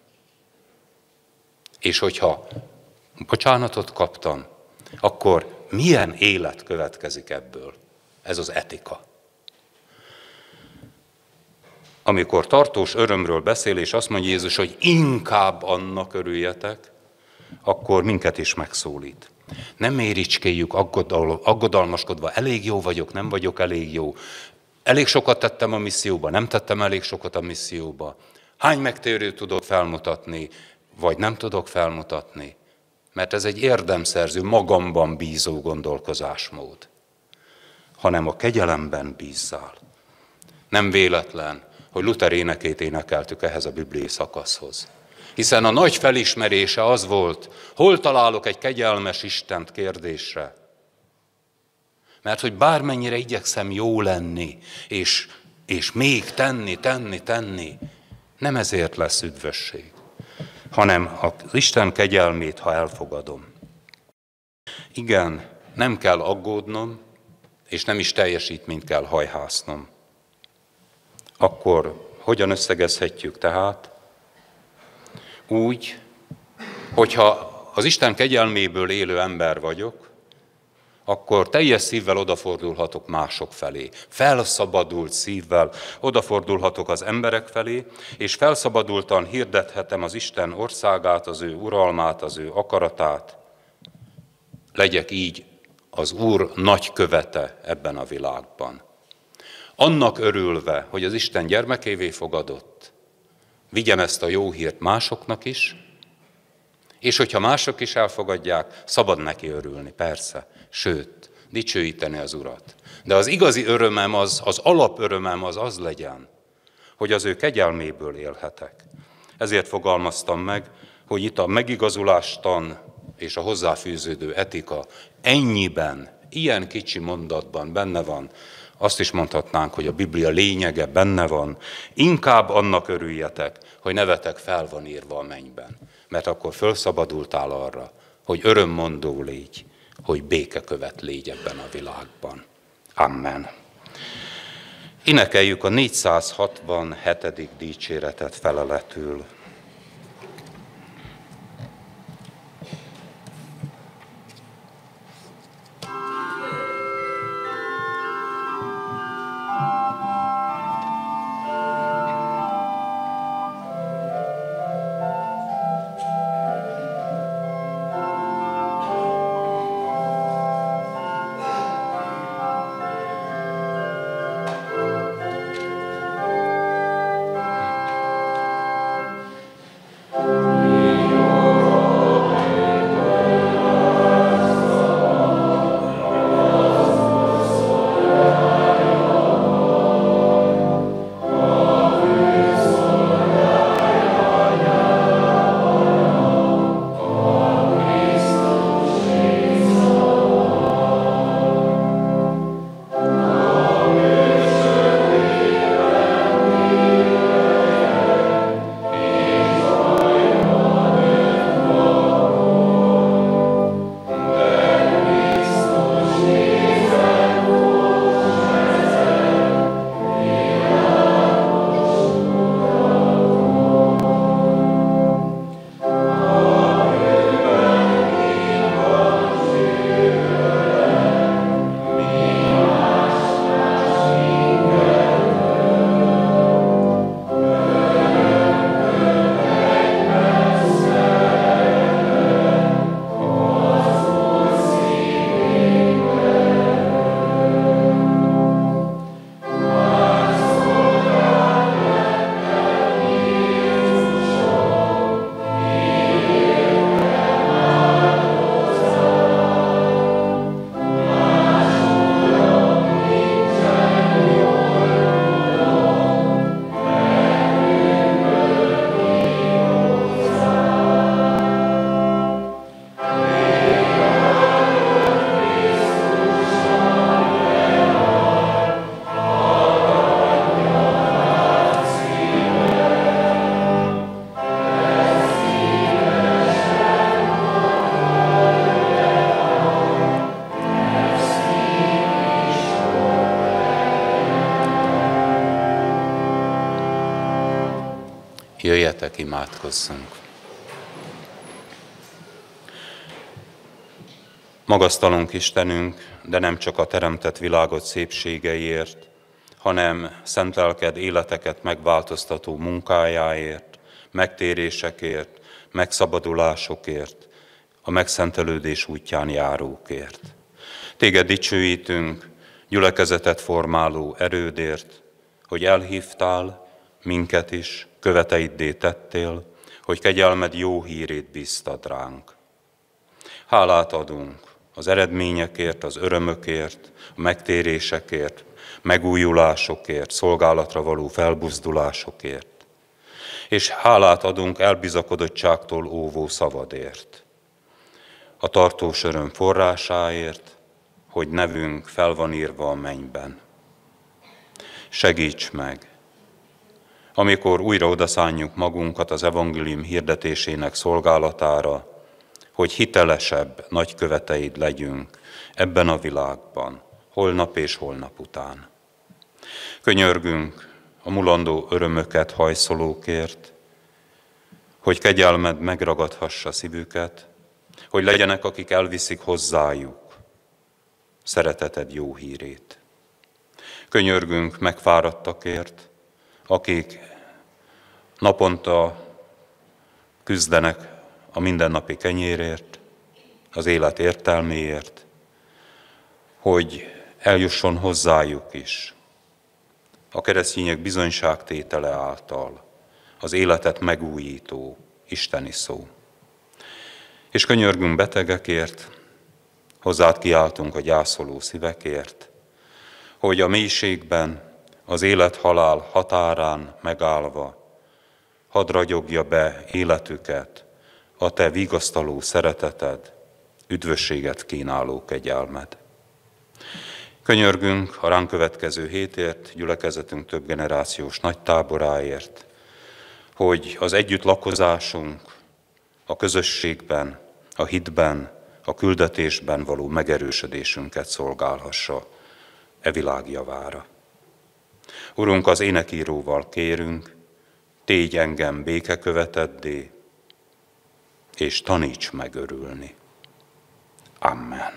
és hogyha bocsánatot kaptam, akkor milyen élet következik ebből? Ez az etika. Amikor tartós örömről beszél, és azt mondja Jézus, hogy inkább annak örüljetek, akkor minket is megszólít. Nem méricskéljük aggodal, aggodalmaskodva, elég jó vagyok, nem vagyok elég jó. Elég sokat tettem a misszióba, nem tettem elég sokat a misszióba. Hány megtérőt tudok felmutatni, vagy nem tudok felmutatni? Mert ez egy érdemszerző, magamban bízó gondolkozásmód. Hanem a kegyelemben bízzál. Nem véletlen, hogy Luther énekét énekeltük ehhez a bibliai szakaszhoz. Hiszen a nagy felismerése az volt, hol találok egy kegyelmes Istent kérdésre. Mert hogy bármennyire igyekszem jó lenni, és, és még tenni, tenni, tenni, nem ezért lesz üdvösség, hanem az Isten kegyelmét, ha elfogadom. Igen, nem kell aggódnom, és nem is teljesítményt kell hajhásznom. Akkor hogyan összegezhetjük tehát? Úgy, hogyha az Isten kegyelméből élő ember vagyok, akkor teljes szívvel odafordulhatok mások felé. Felszabadult szívvel odafordulhatok az emberek felé, és felszabadultan hirdethetem az Isten országát, az ő uralmát, az ő akaratát. Legyek így az Úr nagykövete ebben a világban. Annak örülve, hogy az Isten gyermekévé fogadott, vigyem ezt a jó hírt másoknak is, és hogyha mások is elfogadják, szabad neki örülni, persze, sőt, dicsőíteni az Urat. De az igazi örömem, az, az alapörömem az az legyen, hogy az ő kegyelméből élhetek. Ezért fogalmaztam meg, hogy itt a megigazulástan és a hozzáfűződő etika ennyiben, ilyen kicsi mondatban benne van, azt is mondhatnánk, hogy a Biblia lényege benne van, inkább annak örüljetek, hogy nevetek fel van írva a mennyben, mert akkor fölszabadultál arra, hogy örömmondó légy, hogy békekövet légy ebben a világban. Amen. Énekeljük a négyszázhatvanhetedik dicséretet feleletül. Jöjjetek, imádkozzunk! Magasztalunk Istenünk, de nem csak a teremtett világot szépségeiért, hanem szent lelked életeket megváltoztató munkájáért, megtérésekért, megszabadulásokért, a megszentelődés útján járókért. Téged dicsőítünk, gyülekezetet formáló erődért, hogy elhívtál minket is, követeiddé tettél, hogy kegyelmed jó hírét bíztad ránk. Hálát adunk az eredményekért, az örömökért, a megtérésekért, megújulásokért, szolgálatra való felbuzdulásokért. És hálát adunk elbizakodottságtól óvó szavadért, a tartós öröm forrásáért, hogy nevünk fel van írva a mennyben. Segíts meg, amikor újra odaszánjuk magunkat az evangélium hirdetésének szolgálatára, hogy hitelesebb nagyköveteid legyünk ebben a világban, holnap és holnap után. Könyörgünk a mulandó örömöket hajszolókért, hogy kegyelmed megragadhassa szívüket, hogy legyenek, akik elviszik hozzájuk szereteted jó hírét. Könyörgünk megfáradtakért, akik naponta küzdenek a mindennapi kenyérért, az élet értelméért, hogy eljusson hozzájuk is a keresztények bizonyságtétele által az életet megújító isteni szó. És könyörgünk betegekért, hozzád kiáltunk a gyászoló szívekért, hogy a mélységben, az élet-halál határán megállva, hadd ragyogja be életüket a te vigasztaló szereteted, üdvösséget kínáló kegyelmed. Könyörgünk a ránk következő hétért, gyülekezetünk több generációs nagytáboráért, hogy az együttlakozásunk a közösségben, a hitben, a küldetésben való megerősödésünket szolgálhassa e világ javára. Urunk, az énekíróval kérünk, tégy engem békeköveteddé, és taníts meg örülni. Amen.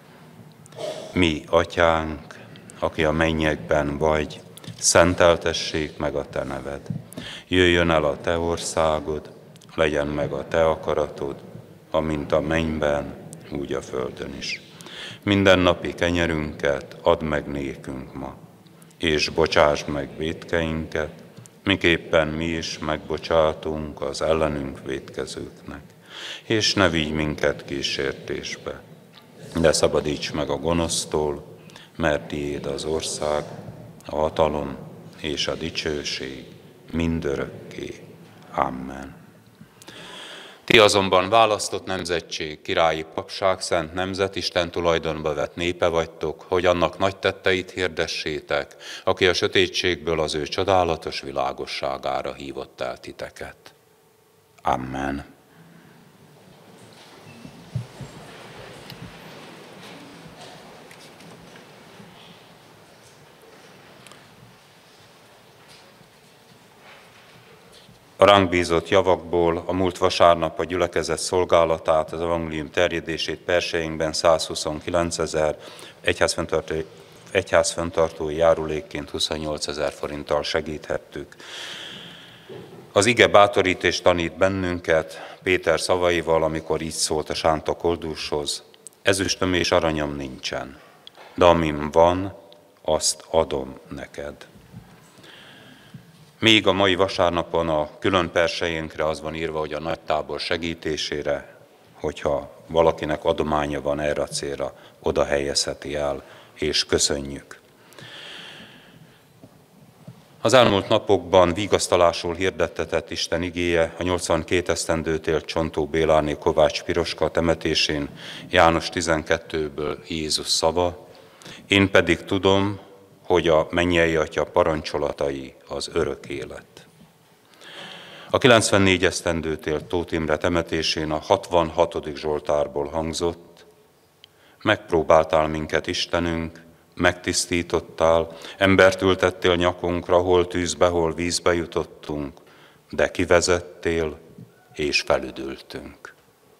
Mi, Atyánk, aki a mennyekben vagy, szenteltessék meg a te neved. Jöjjön el a te országod, legyen meg a te akaratod, amint a mennyben, úgy a földön is. Mindennapi kenyerünket add meg nékünk ma, és bocsásd meg vétkeinket, miképpen mi is megbocsátunk az ellenünk vétkezőknek. És ne vigy minket kísértésbe, de szabadíts meg a gonosztól, mert tiéd az ország, a hatalom és a dicsőség mindörökké. Amen. Ti azonban választott nemzetség, királyi papság, szent nemzet, Isten tulajdonba vett népe vagytok, hogy annak nagy tetteit hirdessétek, aki a sötétségből az ő csodálatos világosságára hívott el titeket. Amen. A ránk bízott javakból a múlt vasárnap a gyülekezet szolgálatát, az evangélium terjedését perseinkben százhuszonkilencezer, egyházfenntartói járulékként huszonnyolcezer forinttal segíthettük. Az ige bátorít és tanít bennünket Péter szavaival, amikor így szólt a sánta koldushoz: ezüstöm és aranyom nincsen, de amim van, azt adom neked. Még a mai vasárnapon a külön persejénkre az van írva, hogy a nagy tábor segítésére, hogyha valakinek adománya van erre a célra, oda helyezheti el, és köszönjük. Az elmúlt napokban vigasztalásul hirdettetett Isten igéje a nyolcvankét esztendőt élt Csontó Béláné Kovács Piroska temetésén János tizenkettőből Jézus szava: én pedig tudom, hogy a mennyei Atya parancsolatai az örök élet. A kilencvennégy esztendőt élt Tóth Imre temetésén a hatvanhatodik Zsoltárból hangzott: megpróbáltál minket, Istenünk, megtisztítottál, embert ültettél nyakunkra, hol tűzbe, hol vízbe jutottunk, de kivezettél, és felüdültünk.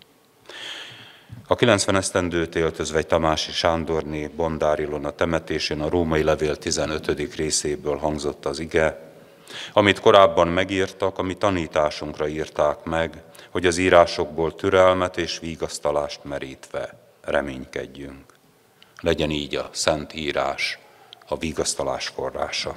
A kilencven esztendőt élt Özvegy Tamási Sándorné Bondár Ilona temetésén a római levél tizenötödik részéből hangzott az ige: amit korábban megírtak, ami tanításunkra írták meg, hogy az írásokból türelmet és vigasztalást merítve reménykedjünk. Legyen így a Szent Írás a vigasztalás forrása.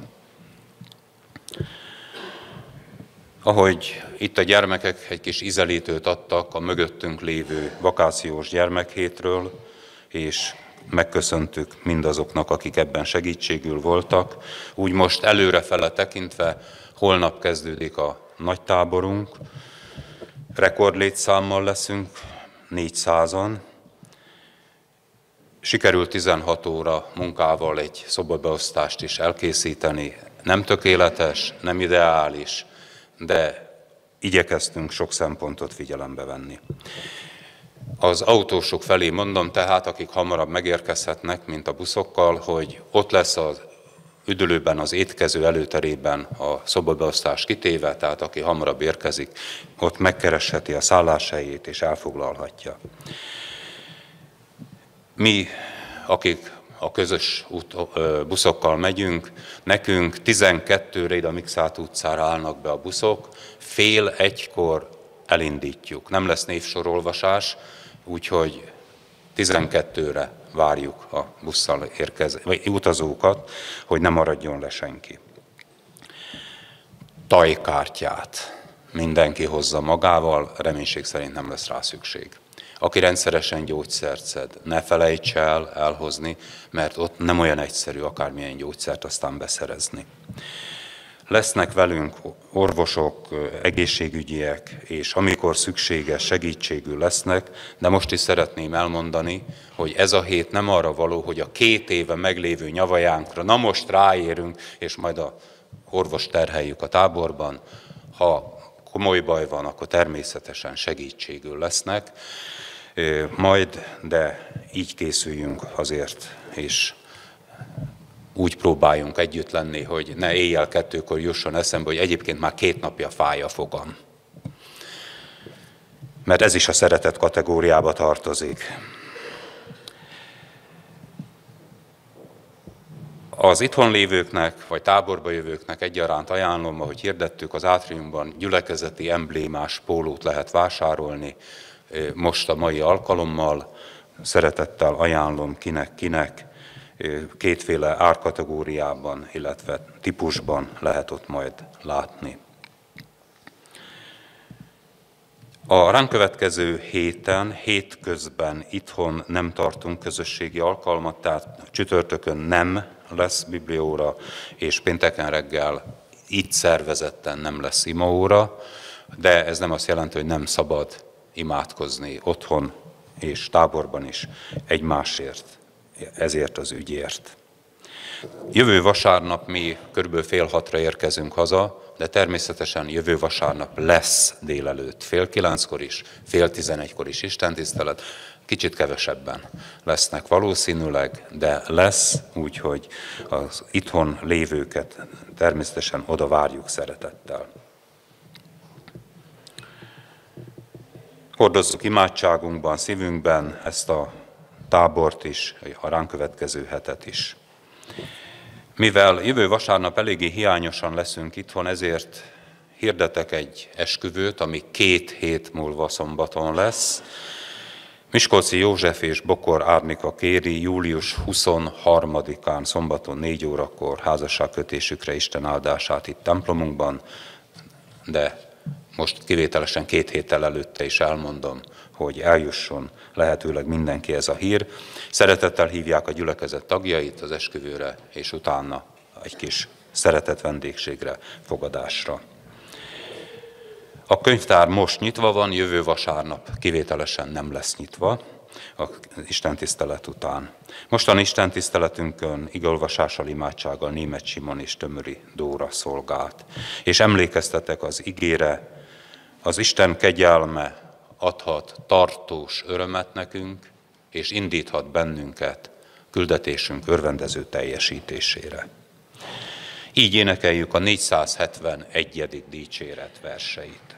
Ahogy itt a gyermekek egy kis ízelítőt adtak a mögöttünk lévő vakációs gyermekhétről, és megköszöntük mindazoknak, akik ebben segítségül voltak. Úgy most előrefele tekintve holnap kezdődik a nagy táborunk, rekordlétszámmal leszünk, négyszázan. Sikerült tizenhat óra munkával egy szobabeosztást is elkészíteni. Nem tökéletes, nem ideális, de igyekeztünk sok szempontot figyelembe venni. Az autósok felé mondom tehát, akik hamarabb megérkezhetnek, mint a buszokkal, hogy ott lesz az üdülőben, az étkező előterében a szobabeosztás kitéve, tehát aki hamarabb érkezik, ott megkeresheti a szálláshelyét és elfoglalhatja. Mi, akik a közös buszokkal megyünk, nekünk tizenkettőre ide a Mikszáth utcára állnak be a buszok, fél egykor elindítjuk. Nem lesz névsorolvasás, úgyhogy tizenkettőre várjuk a busszal érkező, vagy utazókat, hogy ne maradjon le senki. Tajkártyát mindenki hozza magával, reménység szerint nem lesz rá szükség. Aki rendszeresen gyógyszert szed, ne felejts el elhozni, mert ott nem olyan egyszerű akármilyen gyógyszert aztán beszerezni. Lesznek velünk orvosok, egészségügyiek, és amikor szükséges, segítségül lesznek, de most is szeretném elmondani, hogy ez a hét nem arra való, hogy a két éve meglévő nyavajánkra, na most ráérünk, és majd a orvos terheljük a táborban. Ha komoly baj van, akkor természetesen segítségül lesznek, majd, de így készüljünk azért, és úgy próbáljunk együtt lenni, hogy ne éjjel kettőkor jusson eszembe, hogy egyébként már két napja fáj a fogam. Mert ez is a szeretet kategóriába tartozik. Az itthon lévőknek, vagy táborba jövőknek egyaránt ajánlom, ahogy hirdettük, az átriumban gyülekezeti emblémás pólót lehet vásárolni. Most a mai alkalommal szeretettel ajánlom kinek-kinek, kétféle árkategóriában, illetve típusban lehet ott majd látni. A ránk következő héten, hétközben itthon nem tartunk közösségi alkalmat, tehát csütörtökön nem lesz biblióra, és pénteken reggel itt szervezetten nem lesz imaóra, de ez nem azt jelenti, hogy nem szabad imádkozni otthon és táborban is egymásért, ezért az ügyért. Jövő vasárnap mi körülbelül fél hatra érkezünk haza, de természetesen jövő vasárnap lesz délelőtt fél kilenckor is, fél tizenegykor is istentisztelet. Kicsit kevesebben lesznek valószínűleg, de lesz, úgyhogy az itthon lévőket természetesen oda várjuk szeretettel. Hordozzuk imádságunkban, szívünkben ezt a tábort is, a ránk következő hetet is. Mivel jövő vasárnap eléggé hiányosan leszünk itthon, ezért hirdetek egy esküvőt, ami két hét múlva szombaton lesz. Miskolci József és Bokor Árnika kéri július huszonharmadikán szombaton négy órakor házasságkötésükre Isten áldását itt templomunkban, de most kivételesen két héttel előtte is elmondom, hogy eljusson lehetőleg mindenki ez a hír. Szeretettel hívják a gyülekezet tagjait az esküvőre, és utána egy kis szeretett vendégségre, fogadásra. A könyvtár most nyitva van, jövő vasárnap kivételesen nem lesz nyitva, az istentisztelet után. Mostani istentiszteletünkön igolvasással, imádsággal Németh Simon és Tömöri Dóra szolgált. És emlékeztetek az igére, az Isten kegyelme adhat tartós örömet nekünk, és indíthat bennünket küldetésünk örvendező teljesítésére. Így énekeljük a négyszázhetvenegyedik dicséret verseit.